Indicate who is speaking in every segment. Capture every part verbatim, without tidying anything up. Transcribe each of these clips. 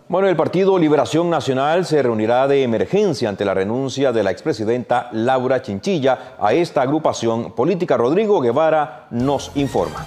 Speaker 1: Bueno, el Partido Liberación Nacional se reunirá de emergencia ante la renuncia de la expresidenta Laura Chinchilla a esta agrupación política. Rodrigo Guevara nos informa.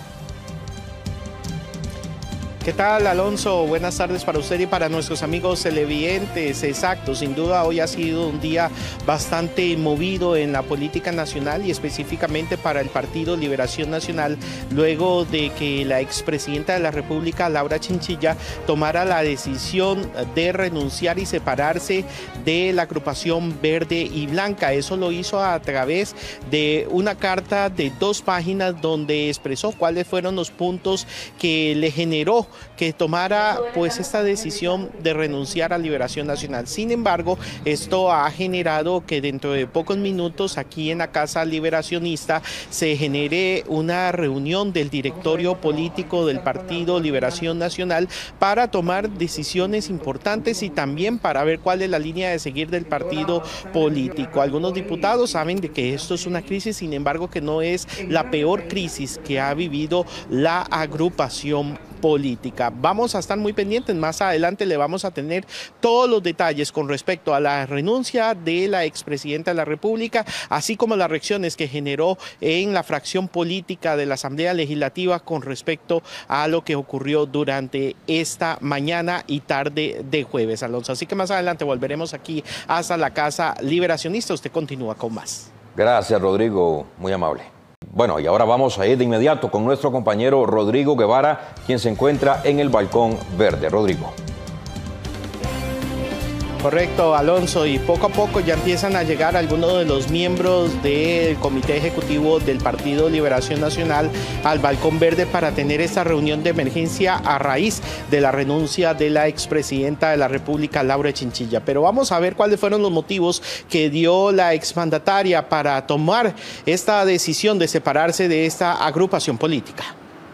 Speaker 2: ¿Qué tal, Alonso? Buenas tardes para usted y para nuestros amigos televidentes. Exacto, sin duda hoy ha sido un día bastante movido en la política nacional y específicamente para el Partido Liberación Nacional, luego de que la expresidenta de la República, Laura Chinchilla, tomara la decisión de renunciar y separarse de la agrupación Verde y Blanca. Eso lo hizo a través de una carta de dos páginas donde expresó cuáles fueron los puntos que le generó que tomara pues esta decisión de renunciar a Liberación Nacional. Sin embargo, esto ha generado que dentro de pocos minutos aquí en la Casa Liberacionista se genere una reunión del directorio político del Partido Liberación Nacional para tomar decisiones importantes y también para ver cuál es la línea de seguir del partido político. Algunos diputados saben de que esto es una crisis, sin embargo que no es la peor crisis que ha vivido la agrupación política. Vamos a estar muy pendientes, más adelante le vamos a tener todos los detalles con respecto a la renuncia de la expresidenta de la República, así como las reacciones que generó en la fracción política de la Asamblea Legislativa con respecto a lo que ocurrió durante esta mañana y tarde de jueves, Alonso. Así que más adelante volveremos aquí hasta la Casa Liberacionista. Usted continúa con más.
Speaker 1: Gracias, Rodrigo, muy amable. Bueno, y ahora vamos a ir de inmediato con nuestro compañero Rodrigo Guevara, quien se encuentra en el Balcón Verde. Rodrigo.
Speaker 2: Correcto, Alonso, y poco a poco ya empiezan a llegar algunos de los miembros del Comité Ejecutivo del Partido Liberación Nacional al Balcón Verde para tener esta reunión de emergencia a raíz de la renuncia de la expresidenta de la República, Laura Chinchilla. Pero vamos a ver cuáles fueron los motivos que dio la exmandataria para tomar esta decisión de separarse de esta agrupación política.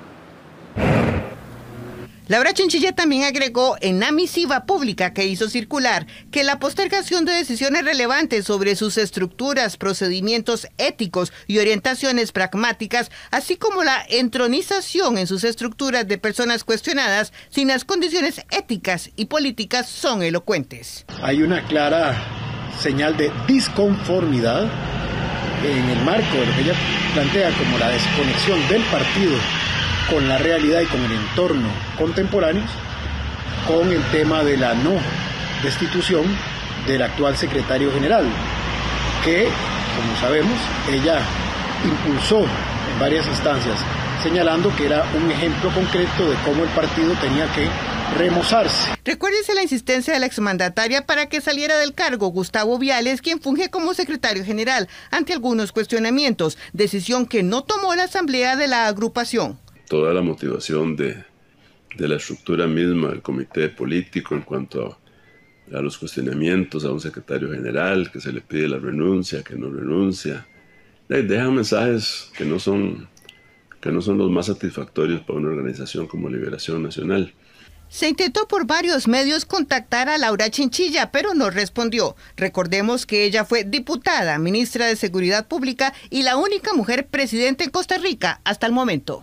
Speaker 3: Laura Chinchilla también agregó en la misiva pública que hizo circular que la postergación de decisiones relevantes sobre sus estructuras, procedimientos éticos y orientaciones pragmáticas, así como la entronización en sus estructuras de personas cuestionadas sin las condiciones éticas y políticas son elocuentes.
Speaker 4: Hay una clara señal de disconformidad en el marco de lo que ella plantea como la desconexión del partido con la realidad y con el entorno contemporáneo, con el tema de la no destitución del actual secretario general, que, como sabemos, ella impulsó en varias instancias, señalando que era un ejemplo concreto de cómo el partido tenía que remozarse.
Speaker 3: Recuérdese la insistencia de la exmandataria para que saliera del cargo Gustavo Viales, quien funge como secretario general, ante algunos cuestionamientos, decisión que no tomó la asamblea de la agrupación.
Speaker 5: Toda la motivación de, de la estructura misma del comité político en cuanto a, a los cuestionamientos a un secretario general, que se le pide la renuncia, que no renuncia. Dejan mensajes que no son, que no son los más satisfactorios para una organización como Liberación Nacional.
Speaker 3: Se intentó por varios medios contactar a Laura Chinchilla, pero no respondió. Recordemos que ella fue diputada, ministra de Seguridad Pública y la única mujer presidenta en Costa Rica hasta el momento.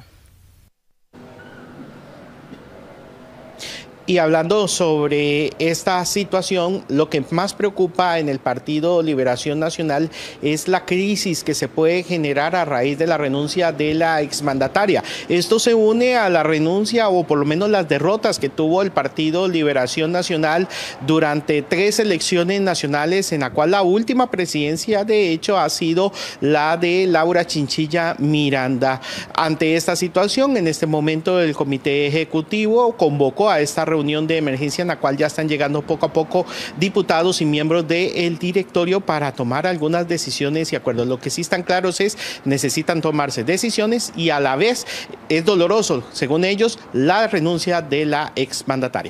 Speaker 2: Y hablando sobre esta situación, lo que más preocupa en el Partido Liberación Nacional es la crisis que se puede generar a raíz de la renuncia de la exmandataria. Esto se une a la renuncia o por lo menos las derrotas que tuvo el Partido Liberación Nacional durante tres elecciones nacionales, en la cual la última presidencia de hecho ha sido la de Laura Chinchilla Miranda. Ante esta situación, en este momento el Comité Ejecutivo convocó a esta reunión reunión de emergencia en la cual ya están llegando poco a poco diputados y miembros del directorio para tomar algunas decisiones y acuerdos. Lo que sí están claros es necesitan tomarse decisiones y a la vez es doloroso, según ellos, la renuncia de la exmandataria.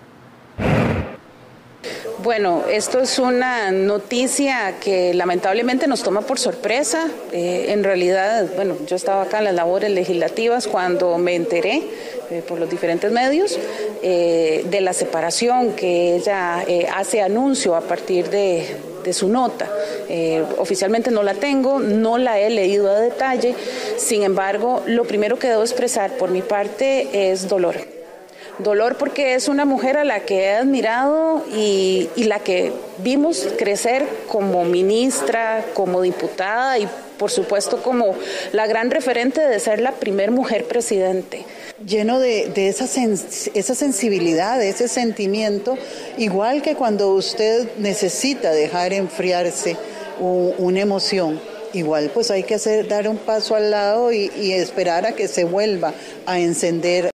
Speaker 6: Bueno, esto es una noticia que lamentablemente nos toma por sorpresa. Eh, en realidad, bueno, yo estaba acá en las labores legislativas cuando me enteré eh, por los diferentes medios eh, de la separación que ella eh, hace anuncio a partir de, de su nota. Eh, oficialmente no la tengo, no la he leído a detalle. Sin embargo, lo primero que debo expresar por mi parte es dolor. dolor porque es una mujer a la que he admirado y, y la que vimos crecer como ministra, como diputada y por supuesto como la gran referente de ser la primer mujer presidente.
Speaker 7: Lleno de, de esa, sens, esa sensibilidad, de ese sentimiento, igual que cuando usted necesita dejar enfriarse un, una emoción, igual pues hay que hacer, dar un paso al lado y, y esperar a que se vuelva a encender.